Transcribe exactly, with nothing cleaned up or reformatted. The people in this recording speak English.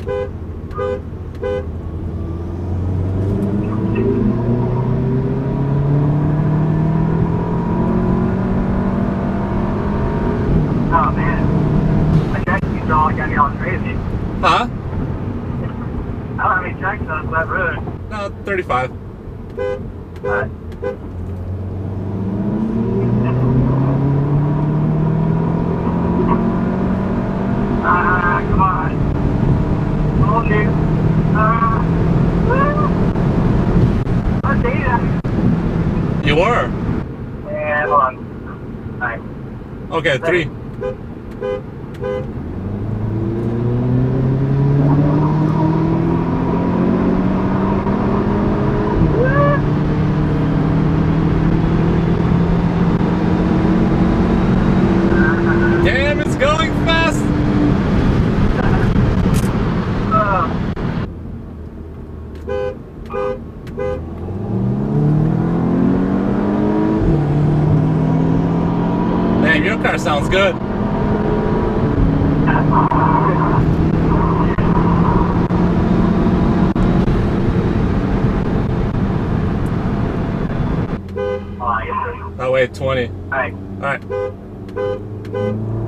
Oh man, my tracking control got me all crazy. Huh? I don't have any tracking on that road. No, thirty-five. Alright. Ah, come on. Hold you. Ah. Uh, I see that. You were? Yeah, hold on. Alright. Okay, three. Damn, it's going fast! Man, your car sounds good. Oh, yes, sir. Oh wait, twenty. Alright. Alright.